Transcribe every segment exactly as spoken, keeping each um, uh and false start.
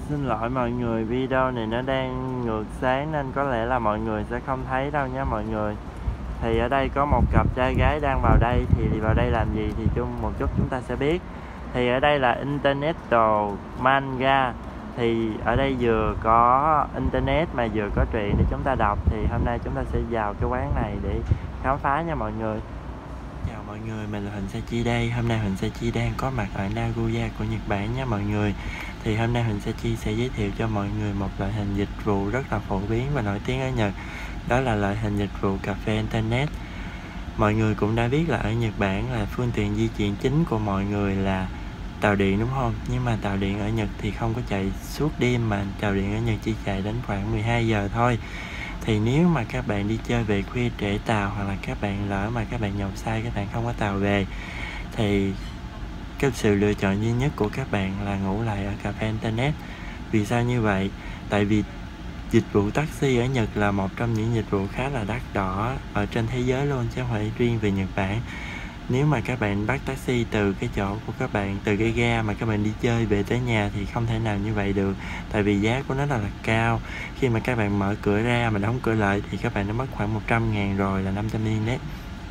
Xin lỗi mọi người, video này nó đang ngược sáng nên có lẽ là mọi người sẽ không thấy đâu nha mọi người. Thì ở đây có một cặp trai gái đang vào đây, thì vào đây làm gì thì chung một chút chúng ta sẽ biết. Thì ở đây là Internet Manga. Thì ở đây vừa có internet mà vừa có truyện để chúng ta đọc. Thì hôm nay chúng ta sẽ vào cái quán này để khám phá nha mọi người. Chào mọi người, mình là Huỳnh Sachi đây. Hôm nay Huỳnh Sachi đang có mặt ở Nagoya của Nhật Bản nha mọi người. Thì hôm nay Huỳnh Sachi sẽ giới thiệu cho mọi người một loại hình dịch vụ rất là phổ biến và nổi tiếng ở Nhật. Đó là loại hình dịch vụ cà phê internet. Mọi người cũng đã biết là ở Nhật Bản là phương tiện di chuyển chính của mọi người là tàu điện đúng không? Nhưng mà tàu điện ở Nhật thì không có chạy suốt đêm, mà tàu điện ở Nhật chỉ chạy đến khoảng mười hai giờ thôi. Thì nếu mà các bạn đi chơi về khuya trễ tàu, hoặc là các bạn lỡ mà các bạn nhậu say, các bạn không có tàu về, thì cái sự lựa chọn duy nhất của các bạn là ngủ lại ở cà phê internet. Vì sao như vậy? Tại vì dịch vụ taxi ở Nhật là một trong những dịch vụ khá là đắt đỏ ở trên thế giới luôn, chứ không phải riêng về Nhật Bản. Nếu mà các bạn bắt taxi từ cái chỗ của các bạn, từ cái ga mà các bạn đi chơi về tới nhà thì không thể nào như vậy được. Tại vì giá của nó rất là cao. Khi mà các bạn mở cửa ra mà đóng cửa lại thì các bạn đã mất khoảng một trăm ngàn rồi, là năm trăm yên đấy.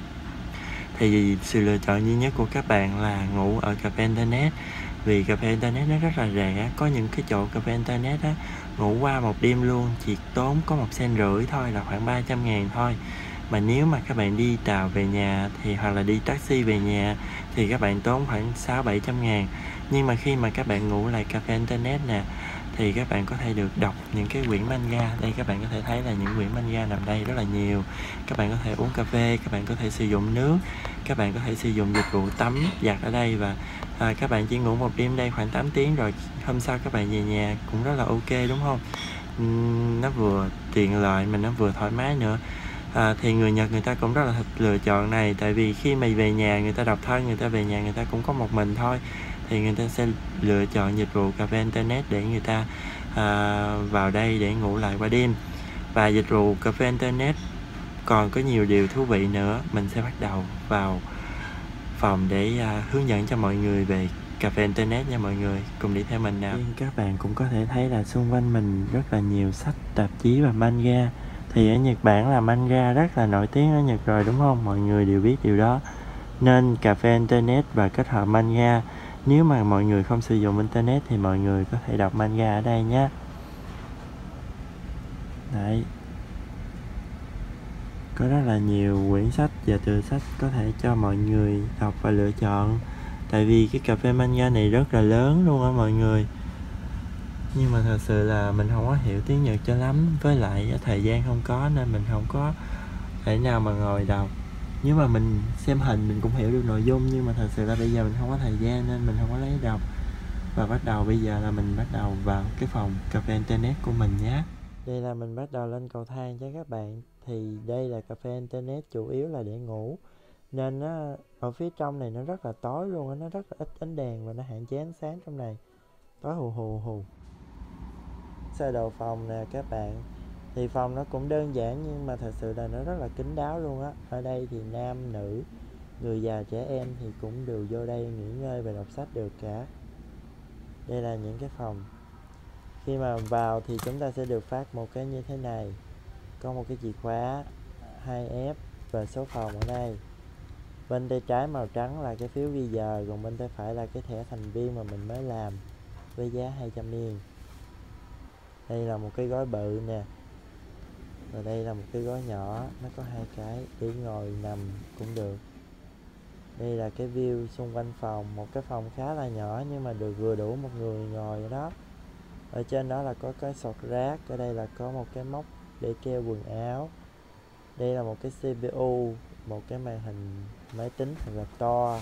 Thì sự lựa chọn duy nhất của các bạn là ngủ ở cà phê internet. Vì cà phê internet nó rất là rẻ. Có những cái chỗ cà phê internet á, ngủ qua một đêm luôn chỉ tốn có một sen rưỡi thôi, là khoảng ba trăm ngàn thôi. Mà nếu mà các bạn đi tàu về nhà thì hoặc là đi taxi về nhà thì các bạn tốn khoảng sáu bảy trăm ngàn. Nhưng mà khi mà các bạn ngủ lại cà phê internet nè, thì các bạn có thể được đọc những cái quyển manga. Đây các bạn có thể thấy là những quyển manga nằm đây rất là nhiều. Các bạn có thể uống cà phê, các bạn có thể sử dụng nước, các bạn có thể sử dụng dịch vụ tắm giặt ở đây. Và à, các bạn chỉ ngủ một đêm đây khoảng tám tiếng rồi, hôm sau các bạn về nhà cũng rất là ok đúng không? Uhm, nó vừa tiện lợi mà nó vừa thoải mái nữa. À, thì người Nhật người ta cũng rất là thích lựa chọn này. Tại vì khi mà về nhà, người ta độc thân, người ta về nhà người ta cũng có một mình thôi, thì người ta sẽ lựa chọn dịch vụ cà phê internet để người ta à, vào đây để ngủ lại qua đêm. Và dịch vụ cà phê internet còn có nhiều điều thú vị nữa. Mình sẽ bắt đầu vào phòng để à, hướng dẫn cho mọi người về cà phê internet nha mọi người. Cùng đi theo mình nào. Các bạn cũng có thể thấy là xung quanh mình rất là nhiều sách, tạp chí và manga. Thì ở Nhật Bản là manga rất là nổi tiếng ở Nhật rồi đúng không? Mọi người đều biết điều đó. Nên cà phê internet và kết hợp manga. Nếu mà mọi người không sử dụng internet thì mọi người có thể đọc manga ở đây nhé. Đấy. Có rất là nhiều quyển sách và tựa sách có thể cho mọi người đọc và lựa chọn. Tại vì cái cà phê manga này rất là lớn luôn á mọi người. Nhưng mà thật sự là mình không có hiểu tiếng Nhật cho lắm. Với lại thời gian không có nên mình không có thể nào mà ngồi đọc. Nếu mà mình xem hình mình cũng hiểu được nội dung, nhưng mà thật sự là bây giờ mình không có thời gian nên mình không có lấy đọc. Và bắt đầu bây giờ là mình bắt đầu vào cái phòng cà phê internet của mình nhé. Đây là mình bắt đầu lên cầu thang cho các bạn. Thì đây là cà phê internet chủ yếu là để ngủ. Nên nó, ở phía trong này nó rất là tối luôn á, nó rất là ít ánh đèn và nó hạn chế ánh sáng trong này. Tối hù hù hù. Sơ đồ phòng nè các bạn. Thì phòng nó cũng đơn giản nhưng mà thật sự là nó rất là kín đáo luôn á. Ở đây thì nam, nữ, người già, trẻ em thì cũng đều vô đây nghỉ ngơi và đọc sách được cả. Đây là những cái phòng. Khi mà vào thì chúng ta sẽ được phát một cái như thế này. Có một cái chìa khóa hai ép và số phòng ở đây. Bên tay trái màu trắng là cái phiếu ghi giờ, còn bên tay phải là cái thẻ thành viên mà mình mới làm với giá hai trăm yên. Đây là một cái gói bự nè. Và đây là một cái gói nhỏ, nó có hai cái để ngồi nằm cũng được. Đây là cái view xung quanh phòng, một cái phòng khá là nhỏ nhưng mà được vừa đủ một người ngồi ở đó. Ở trên đó là có cái sọt rác, ở đây là có một cái móc để treo quần áo. Đây là một cái xê pê u, một cái màn hình máy tính thật là to.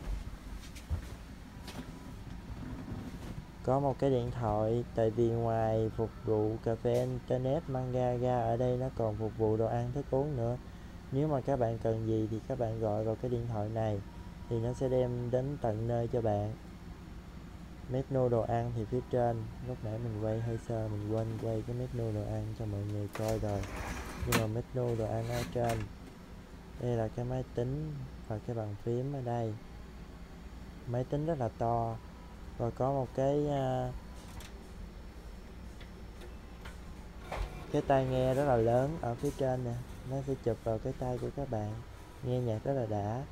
Có một cái điện thoại, tại vì ngoài phục vụ cà phê internet manga ra, ở đây nó còn phục vụ đồ ăn thức uống nữa. Nếu mà các bạn cần gì thì các bạn gọi vào cái điện thoại này thì nó sẽ đem đến tận nơi cho bạn. Menu đồ ăn thì phía trên, lúc nãy mình quay hơi sơ, mình quên quay cái menu đồ ăn cho mọi người coi rồi. Nhưng mà menu đồ ăn ở trên. Đây là cái máy tính và cái bàn phím ở đây. Máy tính rất là to. Và có một cái uh, cái tai nghe rất là lớn ở phía trên nè, nó sẽ chụp vào cái tai của các bạn, nghe nhạc rất là đã.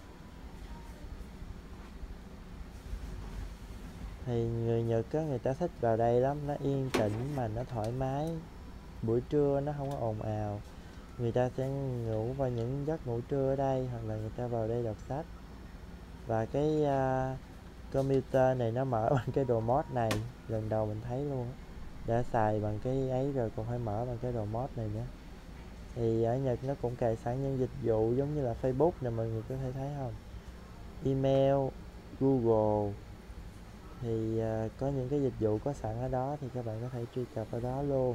Thì người Nhật á, người ta thích vào đây lắm, nó yên tĩnh mà nó thoải mái, buổi trưa nó không có ồn ào. Người ta sẽ ngủ vào những giấc ngủ trưa ở đây, hoặc là người ta vào đây đọc sách. Và cái uh, computer này nó mở bằng cái remote này, lần đầu mình thấy luôn. Đã xài bằng cái ấy rồi còn phải mở bằng cái remote này nữa. Thì ở Nhật nó cũng cài sẵn những dịch vụ giống như là Facebook nè, mọi người có thể thấy không, email, Google. Thì uh, có những cái dịch vụ có sẵn ở đó thì các bạn có thể truy cập ở đó luôn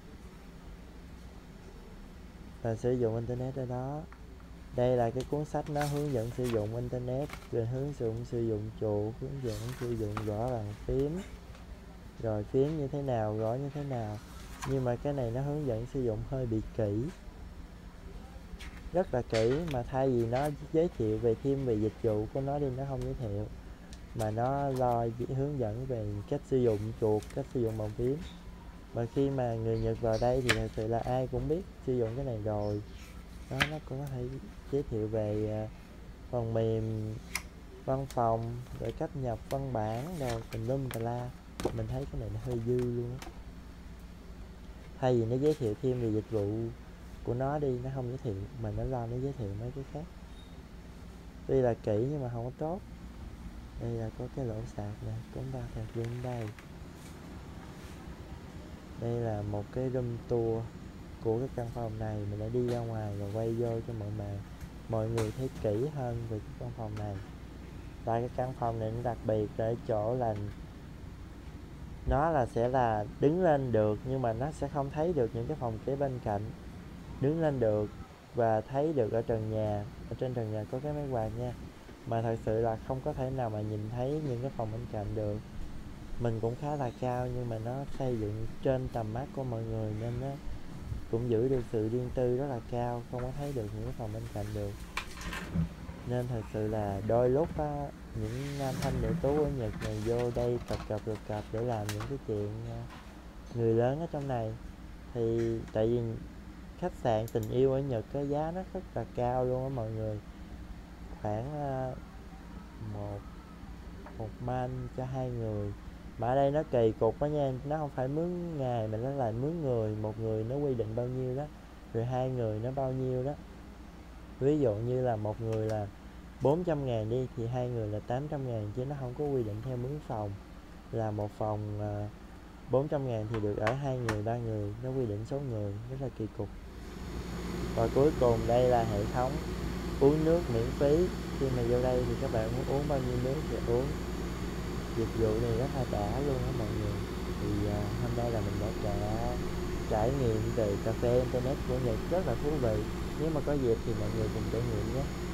và sử dụng internet ở đó. Đây là cái cuốn sách nó hướng dẫn sử dụng internet, rồi hướng dẫn sử dụng chuột, hướng dẫn sử dụng gõ bàn phím, rồi phím như thế nào, gõ như thế nào. Nhưng mà cái này nó hướng dẫn sử dụng hơi bị kỹ, rất là kỹ, mà thay vì nó giới thiệu về thêm về dịch vụ của nó đi, nó không giới thiệu, mà nó lo hướng dẫn về cách sử dụng chuột, cách sử dụng bàn phím. Và khi mà người Nhật vào đây thì thật sự là ai cũng biết sử dụng cái này rồi đó. Nó cũng có thể giới thiệu về phần mềm văn phòng, rồi cách nhập văn bản rồi tùm lum tà la. Mình thấy cái này nó hơi dư luôn á. Thay vì nó giới thiệu thêm về dịch vụ của nó đi, nó không giới thiệu, mà nó lo nó giới thiệu mấy cái khác. Tuy là kỹ nhưng mà không có tốt. Đây là có cái lỗ sạc nè, chúng ta thật luôn đây. Đây là một cái room tour của cái căn phòng này. Mình đã đi ra ngoài và quay vô cho mọi người mọi người thấy kỹ hơn về cái căn phòng này. Tại cái căn phòng này nó đặc biệt ở chỗ là nó là sẽ là đứng lên được, nhưng mà nó sẽ không thấy được những cái phòng kế bên cạnh. Đứng lên được và thấy được ở trần nhà, ở trên trần nhà có cái máy quạt nha, mà thật sự là không có thể nào mà nhìn thấy những cái phòng bên cạnh được. Mình cũng khá là cao nhưng mà nó xây dựng trên tầm mắt của mọi người nên nó cũng giữ được sự riêng tư rất là cao, không có thấy được những cái phòng bên cạnh được. Nên thật sự là đôi lúc á, những nam thanh nữ tú ở Nhật này vô đây tập cập tập cập để làm những cái chuyện người lớn ở trong này. Thì tại vì khách sạn tình yêu ở Nhật cái giá nó rất là cao luôn á mọi người, khoảng uh, một một man cho hai người. Mà ở đây nó kỳ cục đó nha, nó không phải mướn ngày mà nó là mướn người. Một người nó quy định bao nhiêu đó, rồi hai người nó bao nhiêu đó. Ví dụ như là một người là bốn trăm ngàn đi, thì hai người là tám trăm ngàn, chứ nó không có quy định theo mướn phòng. Là một phòng uh, bốn trăm ngàn thì được ở hai người, ba người, nó quy định số người, rất là kỳ cục. Và cuối cùng đây là hệ thống uống nước miễn phí. Khi mà vô đây thì các bạn muốn uống bao nhiêu nước thì uống. Dịch vụ này rất là đã luôn á mọi người. Thì uh, hôm nay là mình đã trả trải nghiệm về cà phê internet của Nhật, rất là thú vị. Nếu mà có dịp thì mọi người cùng trải nghiệm nhé.